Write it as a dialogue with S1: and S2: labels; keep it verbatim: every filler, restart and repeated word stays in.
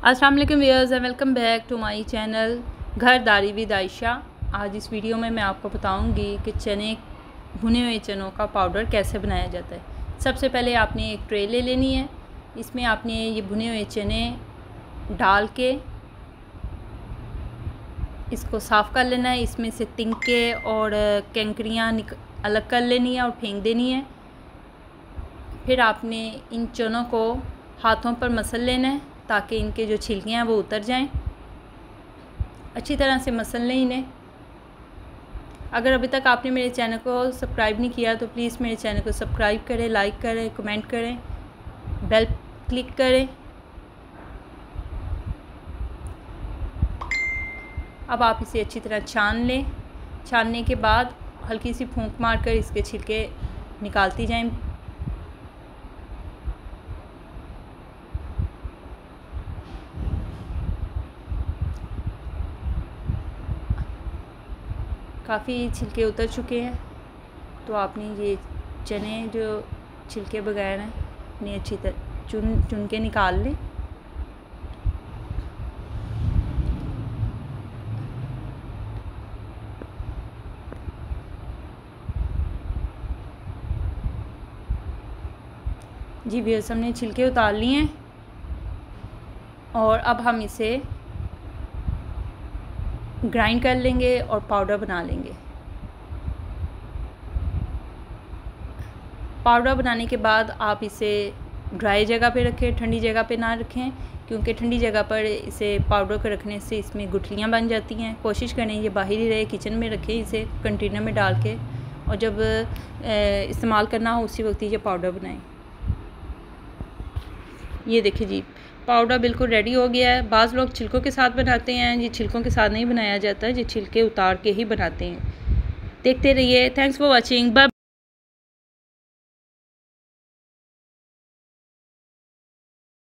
S1: अस्सलाम वालेकुम viewers and welcome back to my channel Ghardari with Ayesha. आज इस वीडियो में मैं आपको बताऊंगी कि चने भुने हुए चनों का पाउडर कैसे बनाया जाता है। सबसे पहले आपने एक ट्रे ले लेनी है। इसमें आपने ये भुने हुए चने डाल के इसको साफ़ कर लेना है। इसमें से तिनके और कैंकरियाँ अलग कर लेनी है और फेंक देनी है। फिर आपने इन चनों को हाथों पर मसल लेना है ताकि इनके जो छिलके हैं वो उतर जाएं। अच्छी तरह से मसल लें इन्हें। अगर अभी तक आपने मेरे चैनल को सब्सक्राइब नहीं किया तो प्लीज़ मेरे चैनल को सब्सक्राइब करें, लाइक करें, कमेंट करें, बेल क्लिक करें। अब आप इसे अच्छी तरह छान लें। छानने के बाद हल्की सी फूंक मारकर इसके छिलके निकालती जाएं। काफ़ी छिलके उतर चुके हैं तो आपने ये चने जो छिलके बगैर हैं इन्हें अच्छी तरह चुन चुन के निकाल लें। जी व्यूअर्स, हमने छिलके उतार लिए हैं और अब हम इसे ग्राइंड कर लेंगे और पाउडर बना लेंगे। पाउडर बनाने के बाद आप इसे ड्राई जगह पे रखें, ठंडी जगह पे ना रखें, क्योंकि ठंडी जगह पर इसे पाउडर को रखने से इसमें गुठलियाँ बन जाती हैं। कोशिश करें ये बाहर ही रहे, किचन में रखें इसे कंटेनर में डाल के, और जब इस्तेमाल करना हो उसी वक्त ये पाउडर बनाएं। ये देखिए जी, पाउडर बिल्कुल रेडी हो गया है। बाज़ लोग छिलकों के साथ बनाते हैं, ये छिलकों के साथ नहीं बनाया जाता है, ये छिलके उतार के ही बनाते हैं। देखते रहिए। Thanks for watching. बाय।